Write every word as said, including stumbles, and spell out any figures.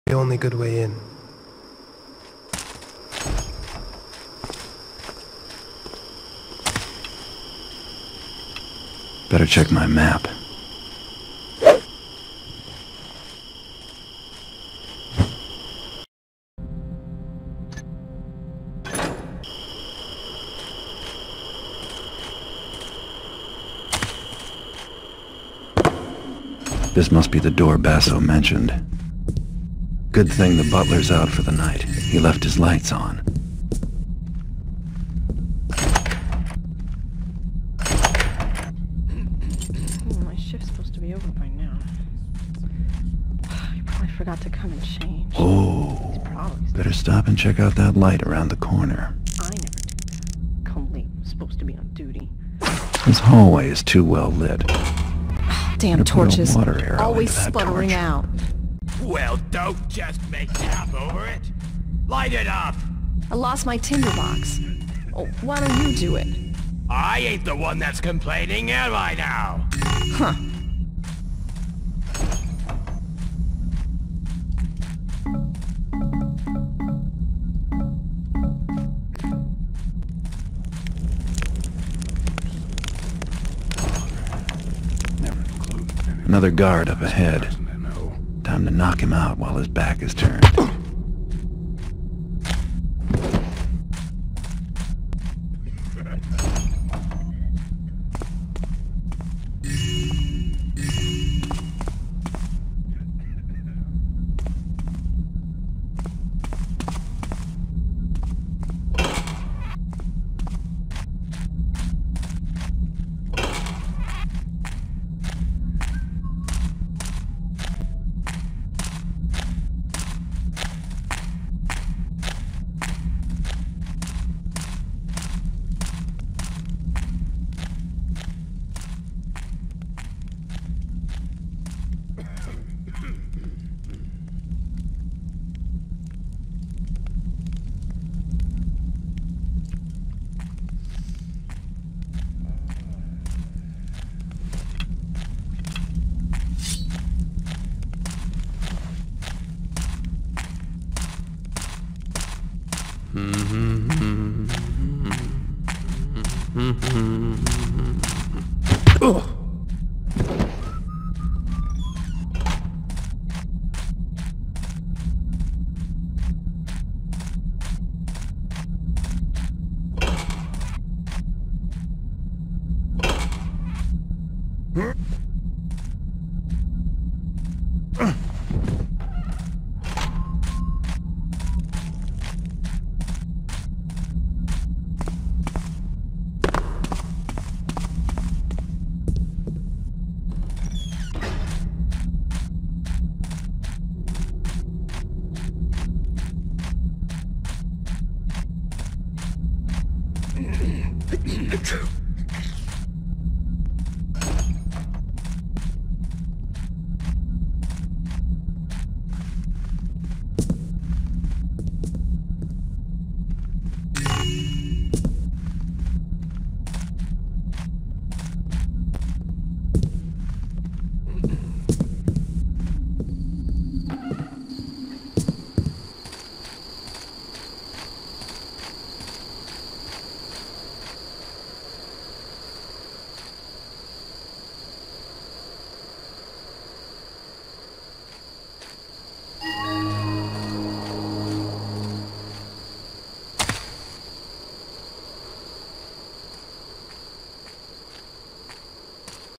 The only good way in. Better check my map. This must be the door Basso mentioned. Good thing the butler's out for the night. He left his lights on. My shift's supposed to be over by now. You probably forgot to come and change. Oh, better stop and check out that light around the corner. I never did. Come late. I'm supposed to be on duty. This hallway is too well lit. Damn Better put a torches. water arrow Always into that sputtering torch. out. Well, don't just make tap over it. Light it up. I lost my tinderbox. Oh, why don't you do it? I ain't the one that's complaining, am I now? Huh. Another guard up ahead. Time to knock him out while his back is turned. Ugh.